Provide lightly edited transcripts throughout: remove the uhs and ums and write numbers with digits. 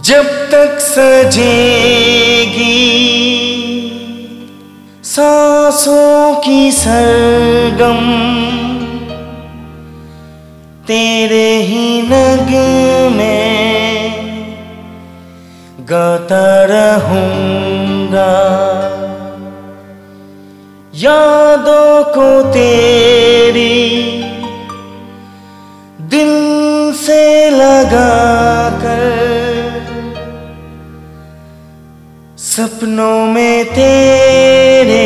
जब तक सजेगी सांसों की सरगम, तेरे ही नगमे गाता रहूंगा। यादों को तेरी दिल से लगा कर, सपनों में तेरे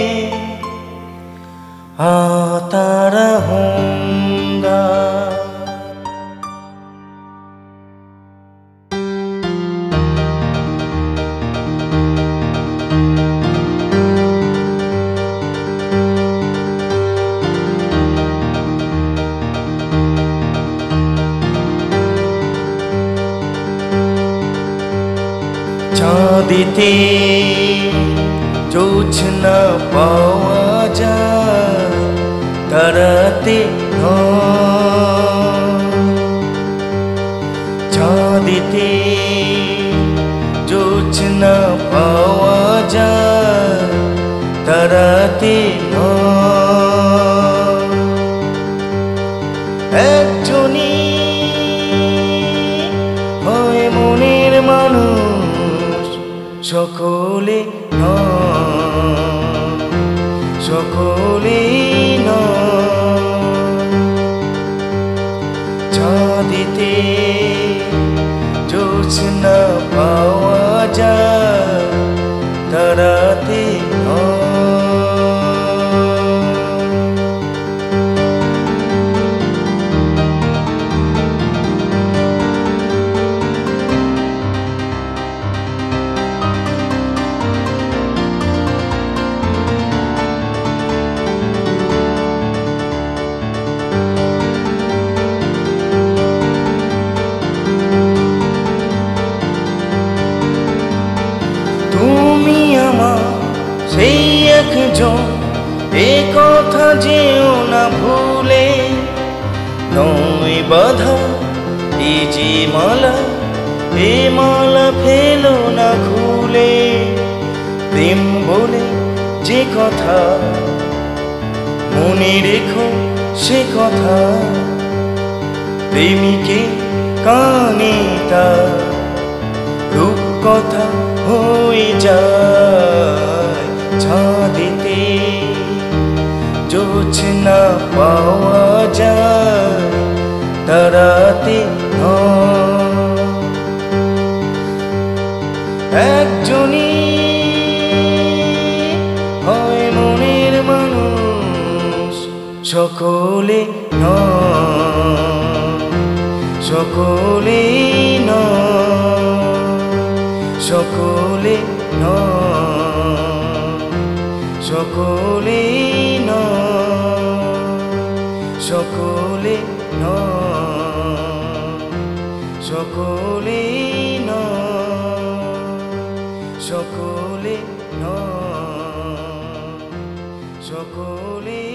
आता रहूंगा। चाँदीते जोछना पावा जा तरते हो, चाँदीते जोछना पावा जा तरते हो। একজনই হয় মনের মানুষ, সকলে সকলে চাঁদিতে জোছনা পাওয়া যায় তারাতে সেই একজন, এ কথা যেও না ভুলে। নয় বাধা এই যে মালা, এ মালা ফেলো না খুলে। প্রেম বলে যে কথা মনে রেখো সে কথা, প্রেমিকে কানে তার রূপকথা হয়ে যায়। চাঁদিতে জোছনা পাওয়া যায় তারাতে একজনই হয় মনের মানুষ, সকলে সকলে সকলে সকলে সকলে সকলে সকলে সকলে